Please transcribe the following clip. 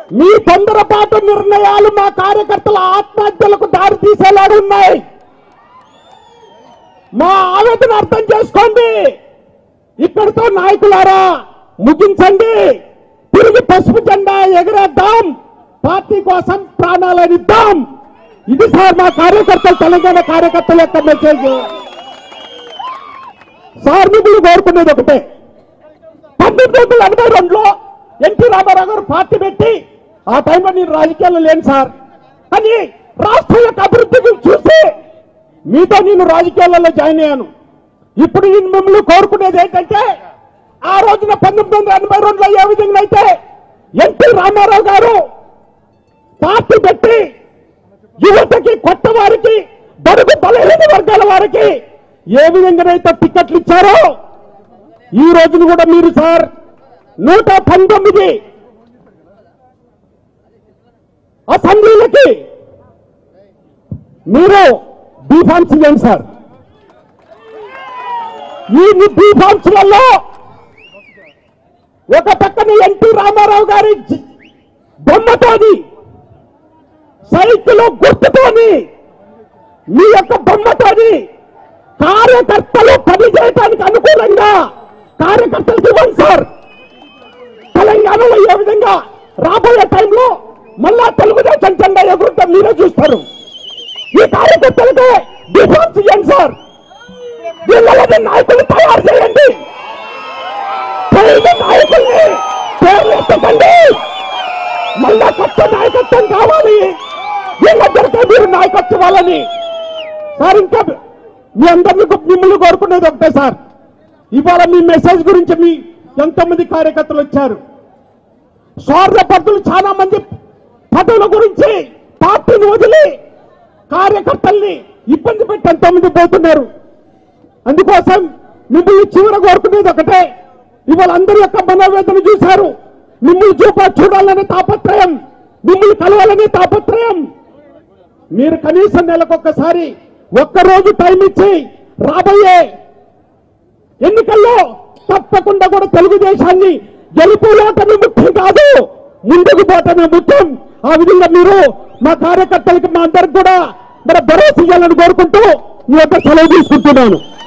మీ తొందరపాటు నిర్ణయాలు మా కార్యకర్తల ఆత్మహత్యలకు దారి తీసేలాగా ఉన్నాయి. మా ఆవేదన అర్థం చేసుకోండి. ఇక్కడితో నాయకులారా ముగించండి. తిరిగి పసుపు జెండా ఎగరేద్దాం, పార్టీ కోసం ప్రాణాలనిద్దాం. ఇది సార్ మా కార్యకర్తలు, తెలంగాణ కార్యకర్తల యొక్క మెసేజ్. సార్ మిమ్మల్ని కోరుకునేది ఒకటే, 1982లో ఎన్టీ రామారావు గారు పార్టీ పెట్టి ఆ టైంలో నేను రాజకీయాల్లో లేను సార్, కానీ రాష్ట్రం యొక్క అభివృద్ధిని చూసి మీతో నేను రాజకీయాలలో జాయిన్ అయ్యాను. ఇప్పుడు నేను మిమ్మల్ని కోరుకునేది ఏంటంటే, ఆ రోజున 1982లో ఏ విధంగా అయితే ఎన్టీ రామారావు గారు పార్టీ పెట్టి యువతకి, కొత్త వారికి, బడుగు బలహీన వర్గాల వారికి ఏ విధంగానైతే టికెట్లు ఇచ్చారో ఈ రోజును కూడా మీరు సార్ 119 అసెంబ్లీలకి మీరు బీఫామ్స్ ఇవ్వండి సార్. ఈ బీఫామ్స్లలో ఒక పక్కన ఎన్టీ రామారావు గారి బొమ్మతోని, సైకిల్ గుర్తుతోని, మీ యొక్క బొమ్మతోని కార్యకర్తలు పనిచేయడానికి అనుకూలంగా కార్యకర్తలకు ఇవ్వండి సార్. తెలంగాణలో ఏ విధంగా రాబోయే టైంలో మళ్ళా తెలుగుదేశం జెండా ఎగురుతాం మీరే చూస్తారు. ఈ కార్యకర్తలకి డిఫెన్స్ ఇవ్వండి సార్. వీళ్ళని నాయకులు తయారు చేయండి. నాయకుల్ని పేర్లు ఎత్తకండి. మళ్ళా కొత్త నాయకత్వం కావాలి. వీళ్ళందరికీ మీరు నాయకత్వం వాళ్ళని సార్. ఇంకా మీ అందరినీ మిమ్మల్ని కోరుకునేది ఒకటే సార్, ఇవాళ మీ మెసేజ్ గురించి మీ ఎంతమంది కార్యకర్తలు వచ్చారు. స్వార్థపరులు చాలా మంది పదవుల గురించి పార్టీని వదిలి కార్యకర్తల్ని ఇబ్బంది పెట్టి ఎంతమంది పోతున్నారు. అందుకోసం మిమ్మల్ని చివర కోరుకునేది ఒకటే, ఇవాళ అందరి యొక్క మనోవేదన చూశారు. మిమ్మల్ని చూడాలనే తాపత్రయం, మిమ్మల్ని కలవాలనే తాపత్రయం. మీరు కనీసం నెలకొక్కసారి ఒక్కరోజు టైం ఇచ్చి రాబోయే ఎన్నికల్లో తప్పకుండా కూడా తెలుగుదేశాన్ని గెలుపులోటమే ముఖ్యం కాదు, ముందుకు పోవటమే ముఖ్యం. ఆ విధంగా మీరు మా కార్యకర్తలకి, మా అందరికి కూడా భరోసా ఇవ్వాలని కోరుకుంటూ మీ యొక్క సెలవు తీసుకుంటున్నాను.